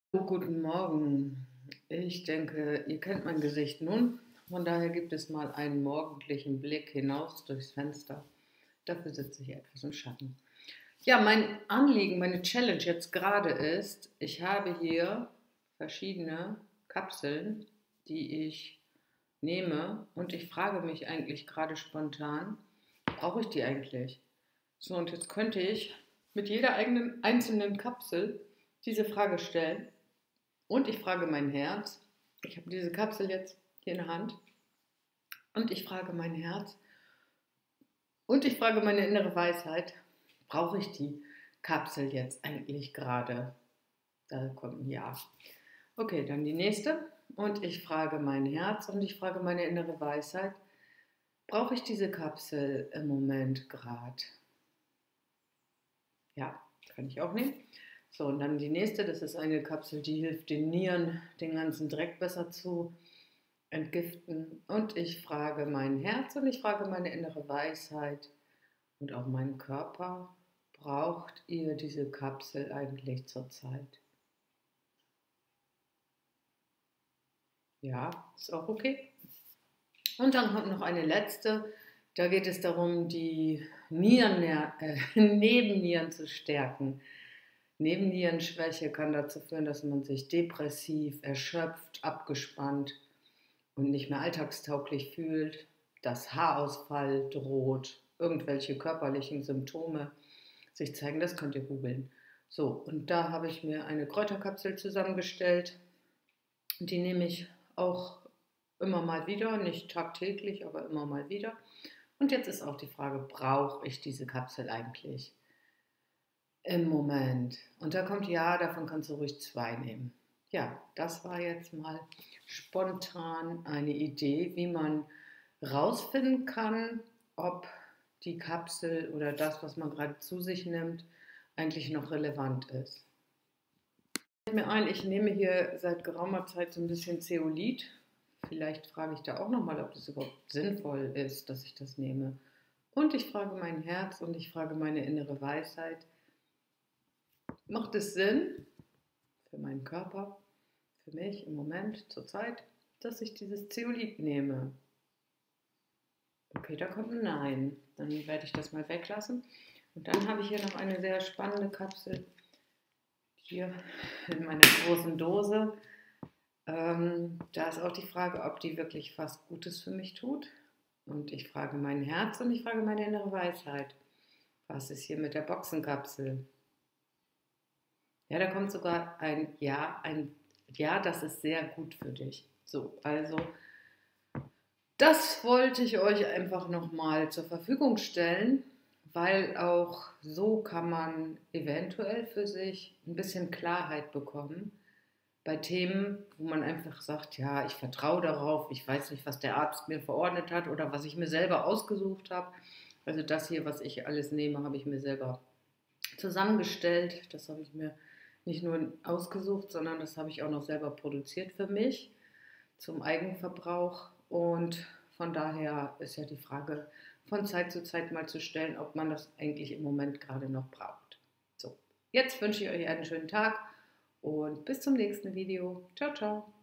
Guten Morgen. Ich denke, ihr kennt mein Gesicht nun. Von daher gibt es mal einen morgendlichen Blick hinaus durchs Fenster. Dafür sitze ich etwas im Schatten. Ja, mein Anliegen, meine Challenge jetzt gerade ist, ich habe hier verschiedene Kapseln, die ich nehme und ich frage mich eigentlich gerade spontan, brauche ich die eigentlich? So, und jetzt könnte ich mit jeder eigenen einzelnen Kapsel diese Frage stellen und ich frage mein Herz. Ich habe diese Kapsel jetzt hier in der Hand. Und ich frage mein Herz. Und ich frage meine innere Weisheit. Brauche ich die Kapsel jetzt eigentlich gerade? Da kommt ein Ja. Okay, dann die nächste. Und ich frage mein Herz und ich frage meine innere Weisheit. Brauche ich diese Kapsel im Moment gerade? Ja, kann ich auch nehmen. So, und dann die nächste, das ist eine Kapsel, die hilft den Nieren, den ganzen Dreck besser zu entgiften. Und ich frage mein Herz und ich frage meine innere Weisheit und auch meinen Körper, braucht ihr diese Kapsel eigentlich zurzeit? Ja, ist auch okay. Und dann kommt noch eine letzte, da geht es darum, die Nebennieren zu stärken. Nebennierenschwäche kann dazu führen, dass man sich depressiv, erschöpft, abgespannt und nicht mehr alltagstauglich fühlt, dass Haarausfall droht, irgendwelche körperlichen Symptome sich zeigen, das könnt ihr googeln. So, und da habe ich mir eine Kräuterkapsel zusammengestellt. Die nehme ich auch immer mal wieder, nicht tagtäglich, aber immer mal wieder. Und jetzt ist auch die Frage, brauche ich diese Kapsel eigentlich im Moment? Und da kommt ja, davon kannst du ruhig 2 nehmen. Ja, das war jetzt mal spontan eine Idee, wie man rausfinden kann, ob die Kapsel oder das, was man gerade zu sich nimmt, eigentlich noch relevant ist. Fällt mir ein, ich nehme hier seit geraumer Zeit so ein bisschen Zeolit. Vielleicht frage ich da auch nochmal, ob das überhaupt sinnvoll ist, dass ich das nehme. Und ich frage mein Herz und ich frage meine innere Weisheit, macht es Sinn für meinen Körper, für mich im Moment, zur Zeit, dass ich dieses Zeolit nehme? Okay, da kommt ein Nein. Dann werde ich das mal weglassen. Und dann habe ich hier noch eine sehr spannende Kapsel. Hier in meiner großen Dose. Da ist auch die Frage, ob die wirklich was Gutes für mich tut. Und ich frage mein Herz und ich frage meine innere Weisheit. Was ist hier mit der Boxenkapsel? Ja, da kommt sogar ein Ja, das ist sehr gut für dich. So, also das wollte ich euch einfach nochmal zur Verfügung stellen, weil auch so kann man eventuell für sich ein bisschen Klarheit bekommen bei Themen, wo man einfach sagt, ja, ich vertraue darauf, ich weiß nicht, was der Arzt mir verordnet hat oder was ich mir selber ausgesucht habe. Also das hier, was ich alles nehme, habe ich mir selber zusammengestellt. Das habe ich mir nicht nur ausgesucht, sondern das habe ich auch noch selber produziert für mich zum Eigenverbrauch. Und von daher ist ja die Frage von Zeit zu Zeit mal zu stellen, ob man das eigentlich im Moment gerade noch braucht. So, jetzt wünsche ich euch einen schönen Tag und bis zum nächsten Video. Ciao, ciao.